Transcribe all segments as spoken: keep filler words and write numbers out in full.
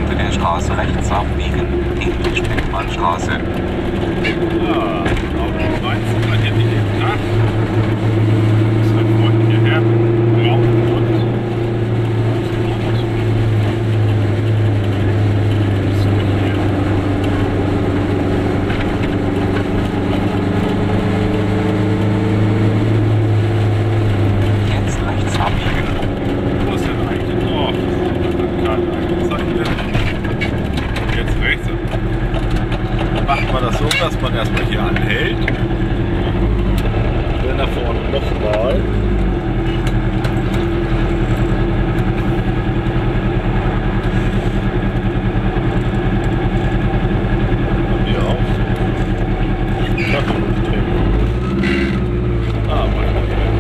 Ende der Straße rechts abbiegen, in die Speckmannstraße. Ja, Auto neunzehn, man hätte ich gedacht. Das ist ein freundlicher Herr, braun und Jetzt rechts abbiegen. wo ist denn eigentlich noch? Karte eingezeichnet. Jetzt rechts. Macht man das so, dass man erstmal hier anhält. Dann nach vorne nochmal. Und hier auf. Kaffee trinken. Ah, meine Herren.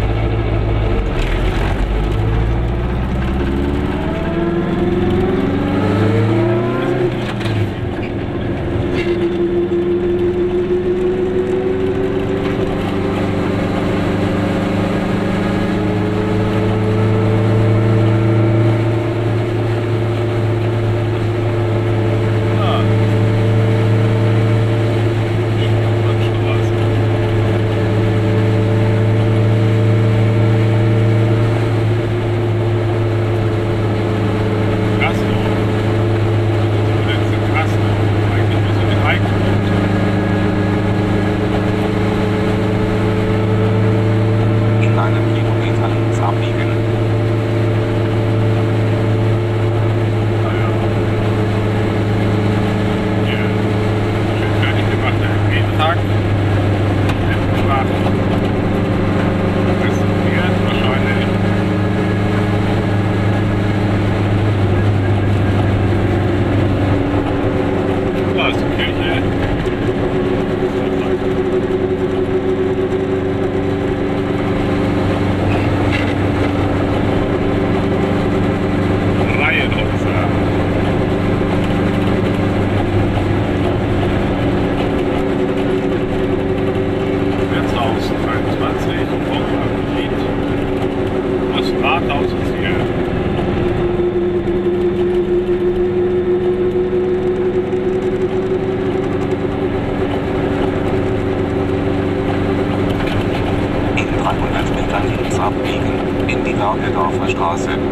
In einem Kilometer links abbiegen. In dreihundert Metern links abbiegen, in die Bergedorfer Straße.